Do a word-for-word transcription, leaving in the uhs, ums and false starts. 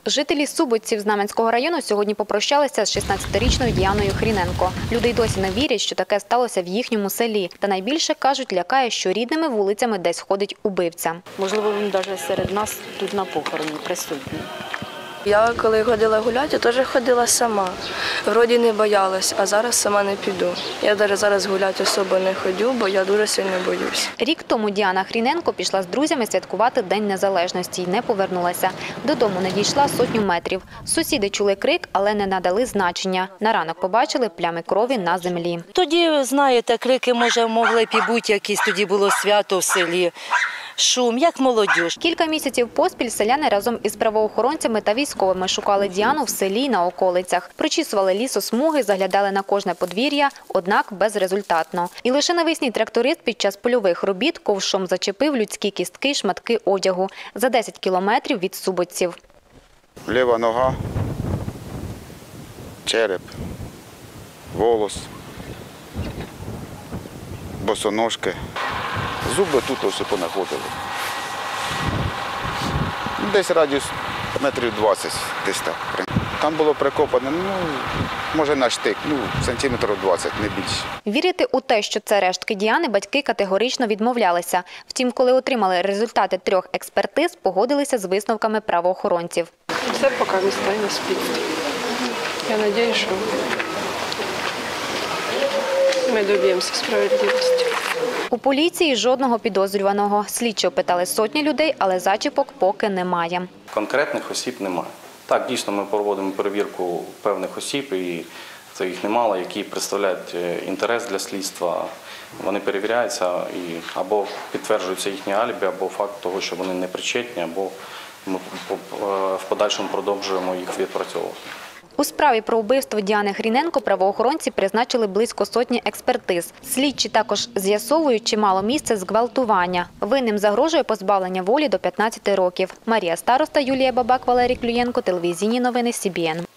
Жителі Суботців Знам'янського району сьогодні попрощалися з шістнадцятирічною Діаною Хріненко. Люди й досі не вірять, що таке сталося в їхньому селі. Та найбільше, кажуть, лякає, що рідними вулицями десь ходить убивця. Можливо, він навіть серед нас тут на похороні присутній. Я коли ходила гуляти, я теж ходила сама. Вроді не боялась, а зараз сама не піду. Я навіть зараз гуляти особо не ходжу, бо я дуже сильно боюсь. Рік тому Діана Хріненко пішла з друзями святкувати День Незалежності і не повернулася. Додому не дійшла сотню метрів. Сусіди чули крик, але не надали значення. На ранок побачили плями крові на землі. Тоді, знаєте, крики, може, могли б і бути якісь, тоді було свято в селі. Шум, як молодіж. Кілька місяців поспіль селяни разом із правоохоронцями та військовими шукали Діану в селі й на околицях. Прочісували лісосмуги, заглядали на кожне подвір'я, однак безрезультатно. І лише навесні тракторист під час польових робіт ковшом зачепив людські кістки й шматки одягу за десять кілометрів від Суботців. Ліва нога, череп, волос, босоножки. Зуби тут ось понаходили. Десь радіус метрів двадцять, десь так. Там було прикопано, ну, може на штик, ну, сантиметрів двадцять, не більше. Вірити у те, що це рештки Діани, батьки категорично відмовлялися. Втім, коли отримали результати трьох експертиз, погодилися з висновками правоохоронців. Це поки місто не спить. Я сподіваюся, що ми доб'ємося справедливості. У поліції жодного підозрюваного. Слідчі опитали сотні людей, але зачіпок поки немає. Конкретних осіб немає. Так, дійсно, ми проводимо перевірку певних осіб, і це їх немало, які представляють інтерес для слідства. Вони перевіряються і або підтверджуються їхні алібі, або факт того, що вони не причетні, або ми в подальшому продовжуємо їх відпрацьовувати. У справі про вбивство Діани Хріненко правоохоронці призначили близько сотні експертиз. Слідчі також з'ясовують, чи мало місце зґвалтування. Винним загрожує позбавлення волі до п'ятнадцяти років. Марія Староста, Юлія Бабак, Валерій Клюєнко, телевізійні новини Сі Бі Ен.